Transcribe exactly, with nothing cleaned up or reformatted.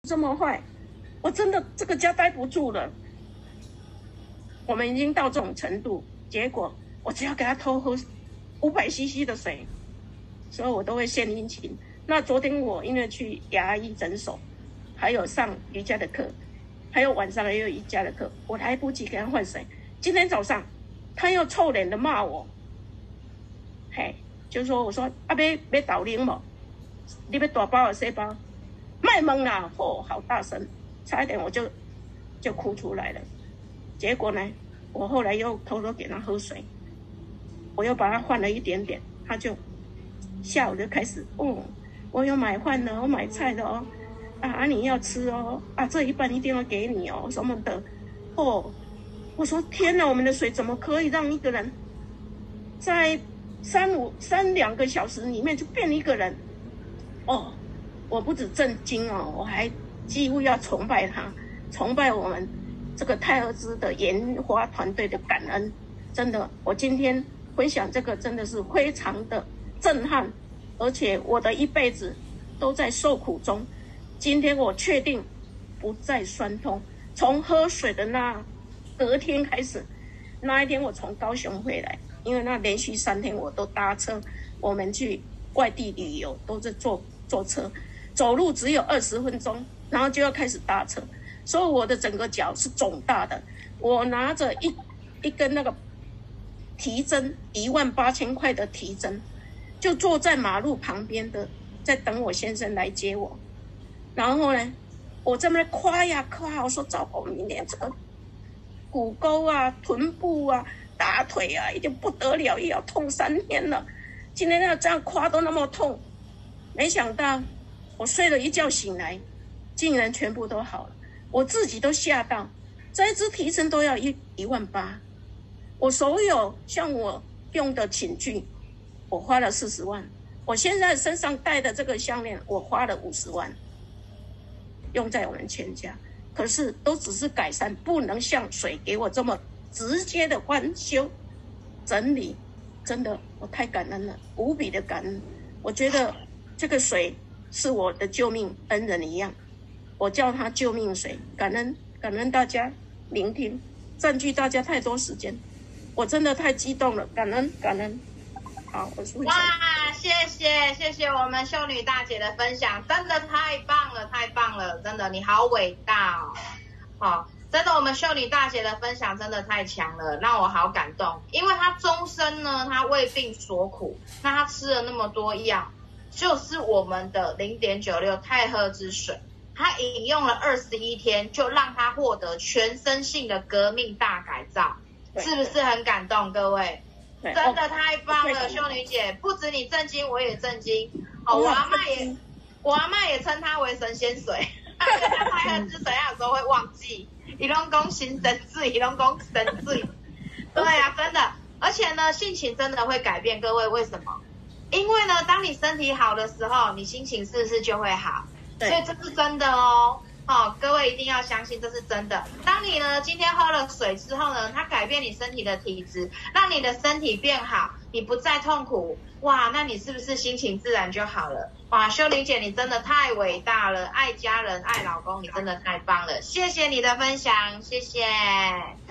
这么坏，我真的这个家待不住了。我们已经到这种程度，结果我只要给他偷喝五百 C C 的水，所以我都会献殷勤。那昨天我因为去牙医诊所，还有上瑜伽的课，还有晚上也有瑜伽的课，我来不及给他换水。今天早上他又臭脸的骂我，嘿，就说我说啊，要要倒零嘛，你要大包还是小包？卖萌啦！哦，好大声，差一点我就就哭出来了。结果呢，我后来又偷偷给他喝水，我又把他换了一点点，他就下午就开始，哦，我有买饭的，我买菜的哦，啊，你要吃哦，啊，这一半一定要给你哦，什么的，哦，我说天哪，我们的水怎么可以让一个人在三五三两个小时里面就变一个人？哦。我不止震惊哦，我还几乎要崇拜他，崇拜我们这个泰尔兹的研发团队的感恩。真的，我今天分享这个真的是非常的震撼，而且我的一辈子都在受苦中。今天我确定不再酸痛，从喝水的那隔天开始，那一天我从高雄回来，因为那连续三天我都搭车，我们去外地旅游都是坐坐车。走路只有二十分钟，然后就要开始搭车，所以我的整个脚是肿大的。我拿着一一根那个提针，一万八千块的提针，就坐在马路旁边的，在等我先生来接我。然后呢，我在那夸呀夸，我说糟糕，明天这个骨沟啊、臀部啊、大腿啊，已经不得了，也要痛三天了。今天要这样夸都那么痛，没想到。我睡了一觉醒来，竟然全部都好了，我自己都吓到。这一支提针都要一一万八，我所有像我用的寝具，我花了四十万。我现在身上戴的这个项链，我花了五十万，用在我们全家。可是都只是改善，不能像水给我这么直接的翻修整理。真的，我太感恩了，无比的感恩。我觉得这个水。是我的救命恩人一样，我叫他救命水，感恩感恩大家聆听，占据大家太多时间，我真的太激动了，感恩感恩。好，我是哇，谢谢谢谢我们秀女大姐的分享，真的太棒了太棒了，真的你好伟大哦，好，真的我们秀女大姐的分享真的太强了，让我好感动，因为她终身呢，她为病所苦，那她吃了那么多药。就是我们的 零点九六 泰赫之水，他饮用了二十一天，就让他获得全身性的革命大改造，是不是很感动？各位，真的太棒了，秀女姐，不止你震惊，我也震惊。哦，我阿嬷也，我阿嬷也称它为神仙水，像泰赫之水，有时候会忘记，伊拢讲神神水，伊拢讲神水。对啊，真的，而且呢，性情真的会改变，各位为什么？因为呢，当你身体好的时候，你心情是不是就会好？所以这是真的哦。哦，各位一定要相信这是真的。当你呢今天喝了水之后呢，它改变你身体的体质，让你的身体变好，你不再痛苦，哇，那你是不是心情自然就好了？哇，秀玲姐你真的太伟大了，爱家人爱老公，你真的太棒了，谢谢你的分享，谢谢。